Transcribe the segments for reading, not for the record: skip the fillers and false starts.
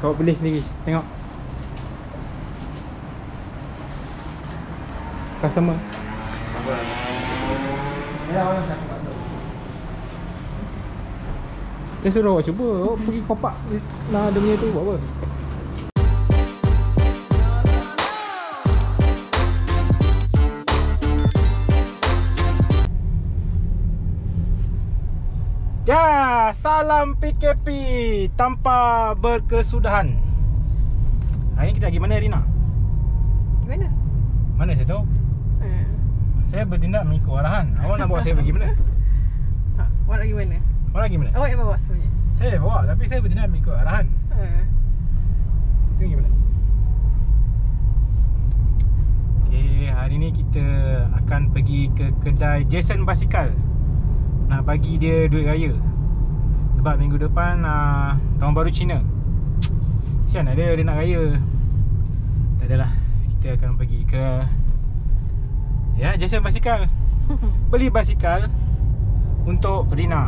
Kau beli sendiri. Tengok. Customer. Dia suruh awak cuba. Awak pergi kopak nah dia punya tu buat apa? Ya, salam PKP tanpa berkesudahan. Hari ni kita pergi mana, Rina? Di mana? Mana saya tahu? Saya bertindak mengikut arahan. Awak nak bawa saya pergi mana? Awak nak pergi mana? Awak nak pergi mana? Awak yang bawa sebenarnya. Saya bawa, tapi saya bertindak mengikut arahan. Kita pergi mana? Okey, hari ni kita akan pergi ke kedai Jason Basikal. Nak bagi dia duit raya. Sebab minggu depan tahun baru Cina. Kesian ada dia nak raya. Tak adalah. Kita akan pergi ke Jason Basikal. Beli basikal untuk Rina.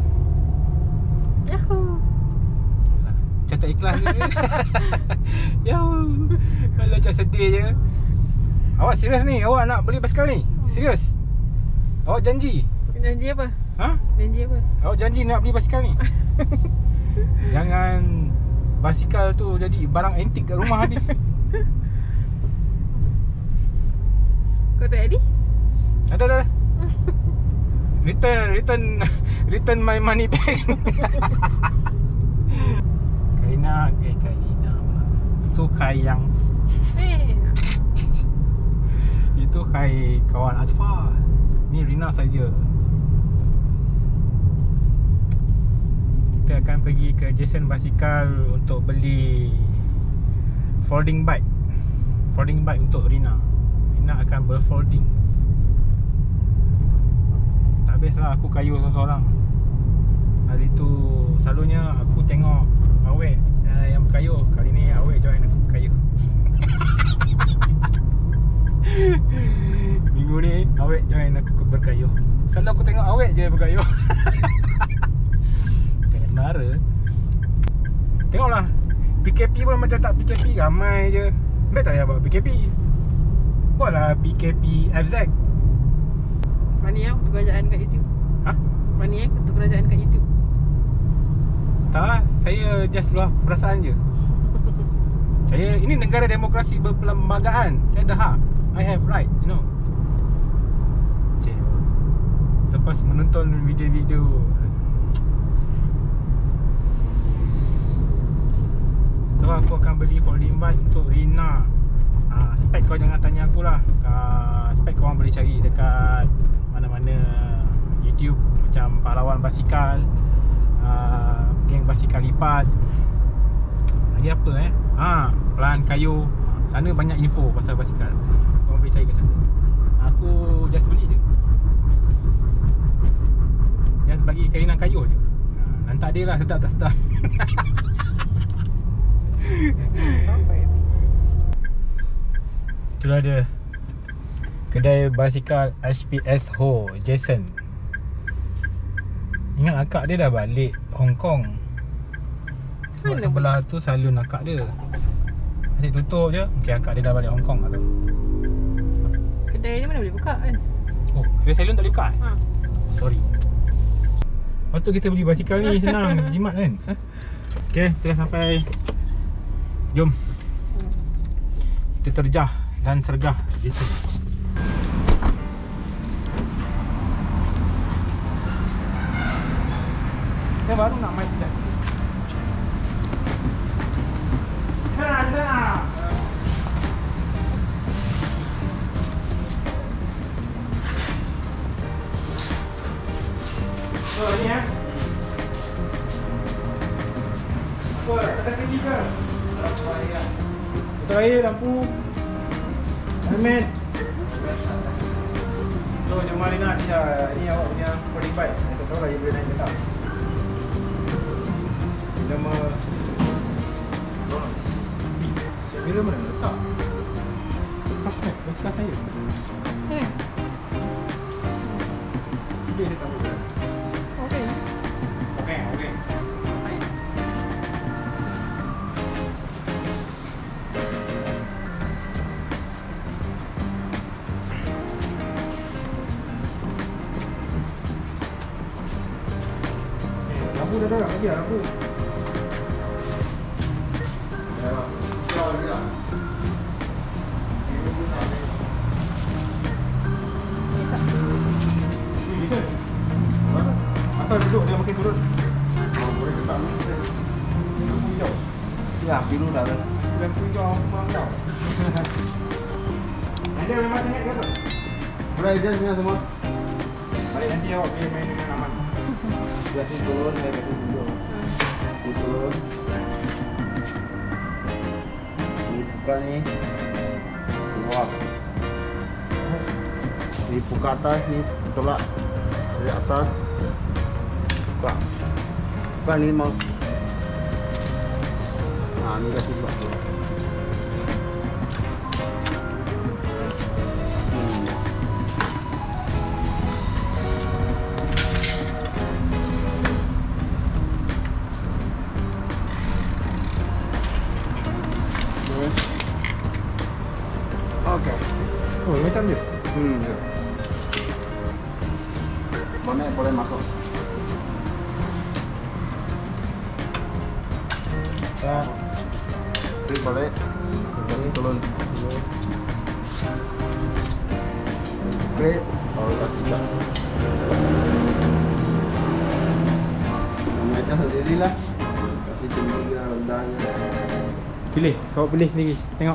Yahoo. Macam tak ikhlas je. Yahoo. Kalau macam sedih je. Awak serius ni? Awak nak beli basikal ni? Serius? Awak janji? Janji apa? Ha? Janji apa? Awak janji nak beli basikal ni? Jangan basikal tu jadi barang antik kat rumah ni. Kau tak jadi? Dah. Return my money back. Karina pula. Itu Kayang. Itu Kai kawan Azfar. Ni Rina saja. Kita akan pergi ke Jason Basikal untuk beli folding bike. Folding bike untuk Rina. Rina akan berfolding. Tak habislah aku kayu seorang-seorang. Hari tu selalunya aku tengok awek yang berkayu. Kali ni awek join aku berkayu. Minggu ni awek join aku berkayu. Selalu aku tengok awek je berkayu. Jangan marah. Tengoklah, PKP pun macam tak PKP, ramai je. Baik tak payah buat PKP. Buatlah PKP FZ. Mana yang untuk kerajaan kat YouTube? Ha? Mana yang untuk kerajaan kat YouTube? Tak lah, saya just luah perasaan je. Saya, ini negara demokrasi berperlembagaan. Saya dah hak. I have right, you know. Okay. Selepas menonton video-video so aku akan beli folding bike untuk Rina. Spek kau jangan tanya aku lah. Spek kau orang boleh cari dekat mana-mana YouTube. Macam pahlawan basikal, geng basikal lipat. Lagi apa pelan kayu. Sana banyak info pasal basikal. Kau boleh cari kat sana. Aku just beli je. Just bagi Karina kayu je. Nanti dia lah sedap tak sedap. Sampai Itulah dia kedai basikal HPS Ho Jason. Ingat akak dia dah balik Hong Kong. Sebab Mana sebelah tu salon akak dia. Asyik tutup je. Okay, akak dia dah balik Hong Kong atau. kedai ni mana boleh buka kan? Oh, kedai salon tak boleh buka? Ha. Sorry. Waktu kita beli basikal ni senang jimat kan. Okay, kita dah sampai. Jom kita terjah dan sergah Jason. Saya baru nak main sedap. Sana. So ni apa? Ada segi ke? Betul air, lampu, helmet. So jom Marina ni dah. Ni awak punya folding bike. Saya tak tahu lah dia boleh naik ke tak. Nama Bila mana letak? Kasmet, basikal saya. Sikit dia tak boleh. Okey. Okey. dah lagi aku. Ya, kau ni lah. Asal duduk dia makin turun. Boleh ketak ni. Hijau. Ya, biru dah. Lampu hijau memang kau. Ada memang sangat ke apa? Boleh adjust semua. Balik nanti awak pergi main dengan Aman. Dia sini turun, saya kasi duduk. Ini turun. Ini buka ni. Keluar. Ini buka atas ni, tolak dari atas. Buka. Buka ni mau. Nah, ni kasi buka. Okey. Oh, macam dia. Ya. Mana yang boleh masuk? Ya. Ini balik. Ini turun. Oke. Oh, kasih tak. Kamu aja sendirilah. Kasih tinggi rendahnya. Pilih, awak pilih sendiri. Tengok.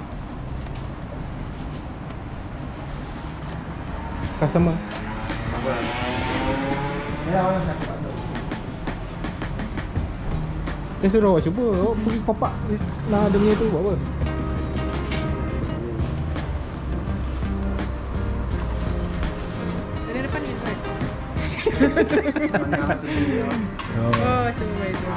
Customer. Apa? Ya, awak nak bantu. Dia suruh awak cuba. Awak pergi kopak nak ada punya tu buat apa? Dari depan ni tuan. Mana alat sendiri. Oh, cuba main tu.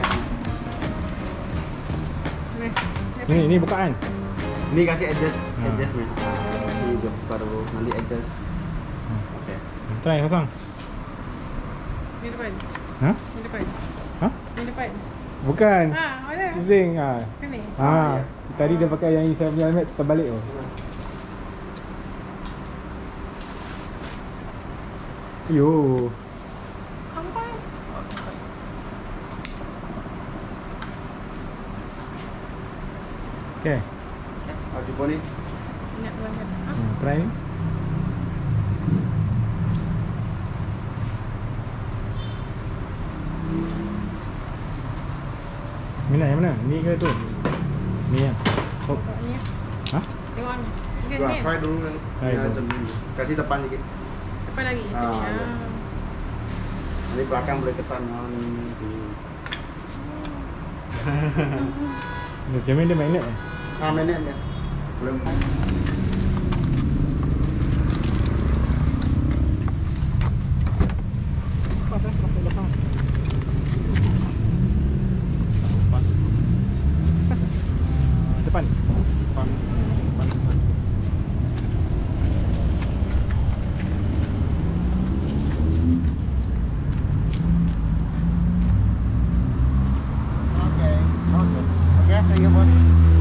Ni. Ini bukaan. Ini kasih adjust ni. Ini dia buka dulu, nanti adjust. Okey. Try pasang. Ni depan. Ha? Ni depan. Ha? Ni depan. Bukan. Mana? Pusing ah. Sini. Ha. Tadi dia pakai yang saya punya helmet terbalik tu. Yo. Sampai. Okey. Cuba ni. Nak banget. Try ni. Minat yang mana? Ni ke tu? Ni ya. Oh. Ni. Ha? Tengok ni. Ni. Gua Ni. try dulu kan. Try dulu. Macam ni. Kasih depan sikit. Depan lagi. Sini. Ah, ya. Nanti belakang boleh ketan. Macam mana dia magnet eh? Magnet dia. Belum. Depan. Depan. Okey. Okey, thank you bos.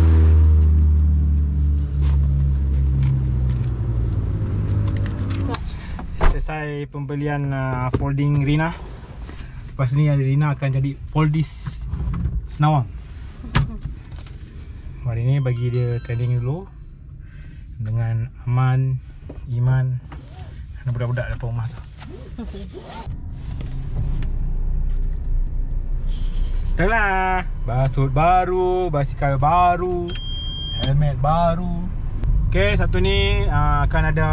Selesai pembelian folding Rina. Lepas ni Rina akan jadi Foldis Senawang. Hari ni bagi dia training dulu dengan Aman, Iman dan budak-budak depan rumah tu. Itulah, basut baru, basikal baru, helmet baru. Okey, satu ni akan ada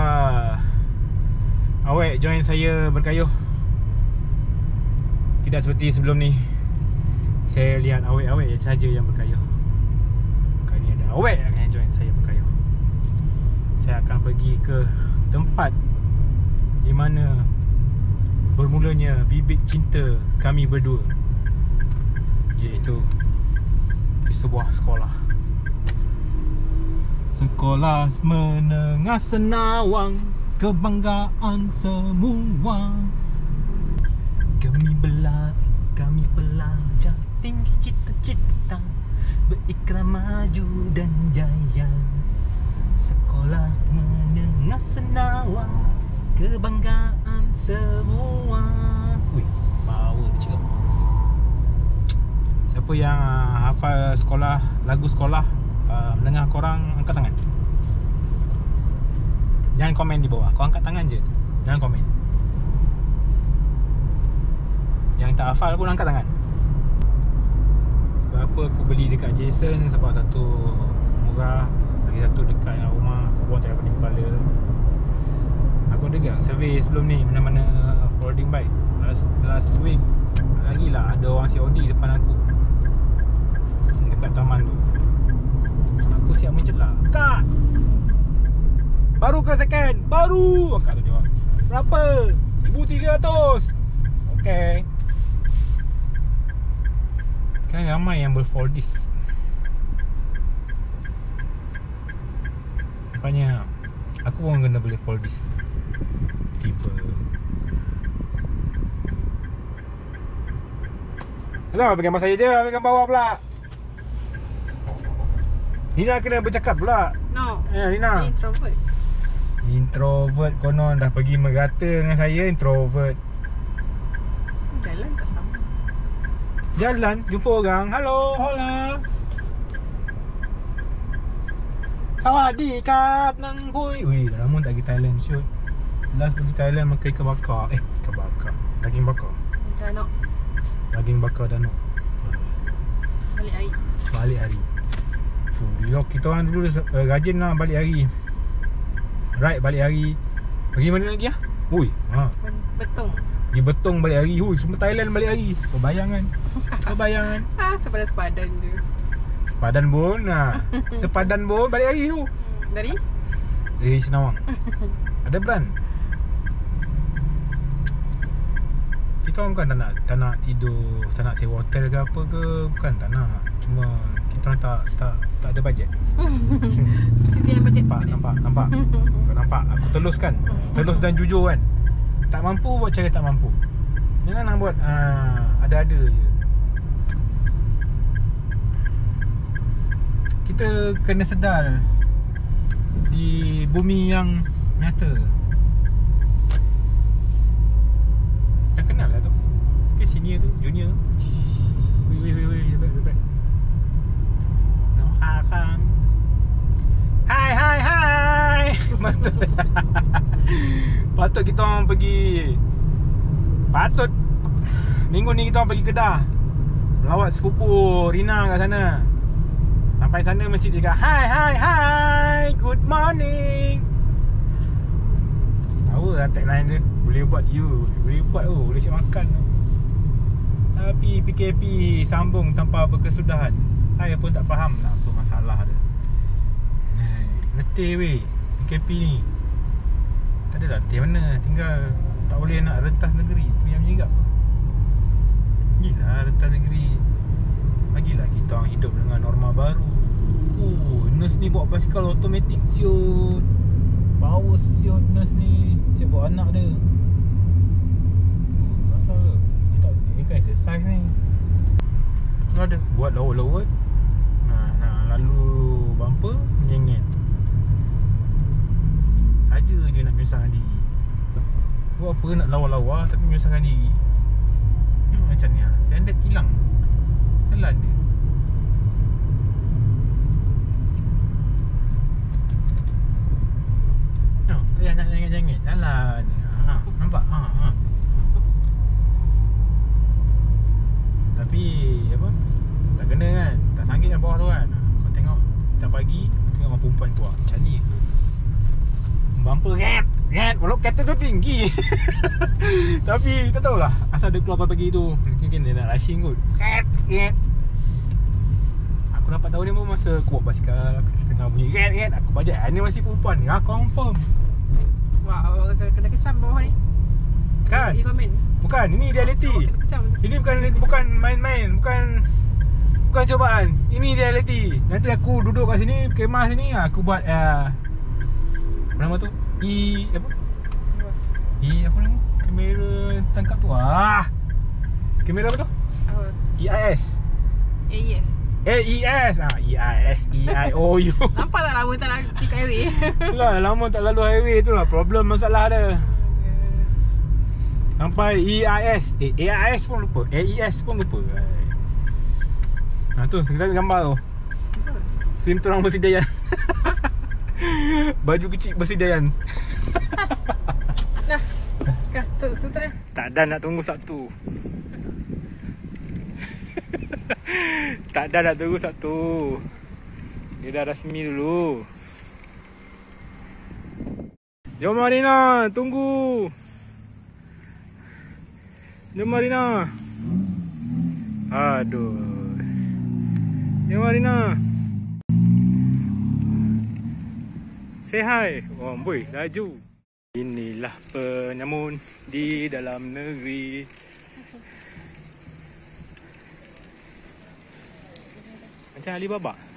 awek join saya berkayuh. Tidak seperti sebelum ni. Saya lihat awek-awek saja yang berkayuh. Kali ni ada awek yang join saya berkayuh. Saya akan pergi ke tempat di mana bermulanya bibit cinta kami berdua, iaitu di sebuah sekolah. Sekolah menengah Senawang, kebanggaan semua. Kami pelajar tinggi cita-cita, berikrar maju dan jaya. Sekolah menengah Senawang, kebanggaan semua. Ui, power kecil. Siapa yang hafal sekolah, lagu sekolah menengah korang, angkat tangan. Jangan komen di bawah. Kau angkat tangan je, jangan komen. Yang tak hafal pun angkat tangan. Sebab apa aku beli dekat Jason? Sebab satu murah, lagi satu dekat dengan rumah. Aku pun tak pening kepala. Aku dengar survey sebelum ni mana-mana folding bike. Last week lagilah ada orang COD depan aku dekat taman tu. Aku siap mencelah. Kak, baru ke second? Baru. Kak tu jawab, berapa? 1,300. Okay. Sekarang ramai yang berfold disc. Nampaknya aku pun kena beli fold disc. Tiba. Kenapa pegang saya je, pegang bawah pula. Nina kena bercakap pula. No. Nina. Introvert. Introvert konon dah pergi merata dengan saya. Introvert. Jalan tak sama. Jalan, jumpa orang. Hello, hola. Sawadee-kap nang hui. Ui, lama tak pergi Thailand shoot. Last pergi Thailand makan ikan bakar. Ikan bakar, daging bakar. Dah nak Daging bakar danuk. balik hari. Balik hari. Kita orang dulu rajin lah balik hari. Right, balik hari. Pergi mana lagi lah? Ui, Betung. pergi Betong balik hari. Hui, semua Thailand balik hari. Kau bayang kan? Kau bayang kan? Sepadan je. Sepadan pun Sepadan pun balik hari tu. Dari? Dari Senawang. Ada brand. Kita orang bukan tak nak tidur, tak nak sewa hotel ke apa ke. Bukan tak nak. Cuma kita orang tak ada bajet. Cuti yang bajet. Nampak. Kau nampak? Aku telus kan? Telus dan jujur kan? Tak mampu buat cara tak mampu. Jangan nak buat ada-ada je. Kita kena sedar di bumi yang nyata. Dah kenal lah tu. Okay, senior tu, junior. Wait, back. No, hakam. Hai. Patut kita orang pergi. Minggu ni kita orang pergi Kedah. Melawat sepupu Rina kat sana. Sampai sana mesti cakap Hai, good morning. Tahu lah tagline dia. Boleh buat boleh siap makan tu. Tapi PKP sambung tanpa berkesudahan. Saya pun tak faham lah apa masalah dia. Letih weh PKP ni. Tak ada letih mana. Tinggal tak boleh nak rentas negeri. Tu yang menyerap tu. Gila rentas negeri. Lagilah kita orang hidup dengan norma baru. Nurse ni bawa basikal automatik siut. Power siut nurse ni. Cik bawa anak dia. Asal Ini kan exercise ni. Kalau ada buat lawat-lawat. Nak lalu bumper menyengit. Saja je nak menyusahkan diri. Buat apa nak lawa-lawa tapi menyusahkan diri. Macam ni lah. Standard kilang. Jalan dia. Tak payah nak jengit-jengit. Jalan dia. Nampak? Tapi apa? Tak kena kan? Tak sanggit kat bawah tu kan? Kau tengok setiap pagi, kau tengok orang perempuan keluar macam ni. Bumper rat. Walau kereta tu tinggi. Tapi tak tahulah asal dia keluar pagi tu. Mungkin dia nak rushing kot. Rat. Aku dapat tahu ni pun masa aku bawa basikal. Aku dengar bunyi rat. Aku bajet ni masih perempuan ni. Confirm. Wah, kena kecam bawah ni. Kan? Di komen. Bukan, ini reality. Kena kecam. Ini bukan main-main. Bukan cobaan. Ini reality. Nanti aku duduk kat sini, kemah sini, aku buat apa nama tu? Apa nama? Kamera tangkap tu. Kamera apa tu? Apa? EIS. AES. AES. EIS. EIOU. Nampak tak lama tak nak pergi kat highway? Itulah lama tak lalu highway tu lah problem masalah dia. Sampai EIS. AIS pun lupa. AES pun lupa. Tu kita ambil gambar tu. Swim tu orang Bersidayan. Baju kecil Bersidayan. Dah. Kah, tu tak. Tak ada nak tunggu Sabtu. Tak ada nak tunggu Sabtu. Dia dah rasmi dulu. Jom Marina, tunggu. Jom Marina. Aduh. Jom Marina. Say hi. Oh, boy, laju. Inilah penyamun di dalam negeri. Macam Alibaba.